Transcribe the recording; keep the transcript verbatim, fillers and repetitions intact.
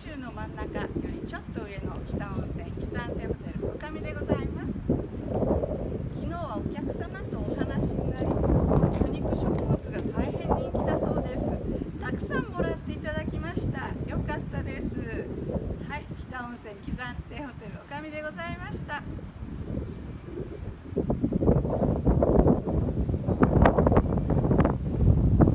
州の真ん中よりちょっと上の北温泉喜山亭ホテルおかみでございます。昨日はお客様とお話になり、多肉植物が大変人気だそうです。たくさんもらっていただきました。よかったです。はい、北温泉喜山亭ホテルおかみでございました。